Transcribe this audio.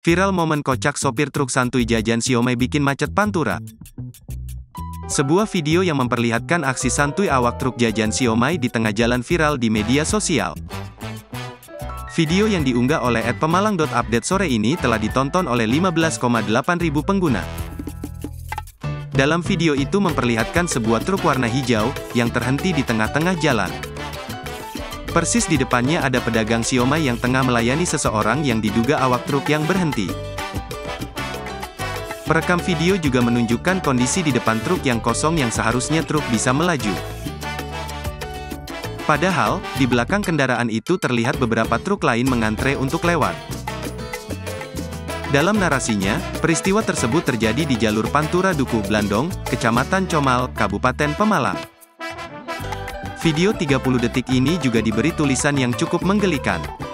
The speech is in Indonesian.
Viral momen kocak sopir truk santuy jajan siomay bikin macet Pantura. Sebuah video yang memperlihatkan aksi santuy awak truk jajan siomay di tengah jalan viral di media sosial. Video yang diunggah oleh @pemalang.update sore ini telah ditonton oleh 15,8 ribu pengguna. Dalam video itu memperlihatkan sebuah truk warna hijau, yang terhenti di tengah-tengah jalan. Persis di depannya ada pedagang siomay yang tengah melayani seseorang yang diduga awak truk yang berhenti. Perekam video juga menunjukkan kondisi di depan truk yang kosong yang seharusnya truk bisa melaju. Padahal, di belakang kendaraan itu terlihat beberapa truk lain mengantre untuk lewat. Dalam narasinya, peristiwa tersebut terjadi di jalur Pantura Dukuh Blandong, Kecamatan Comal, Kabupaten Pemalang. Video 30 detik ini juga diberi tulisan yang cukup menggelikan.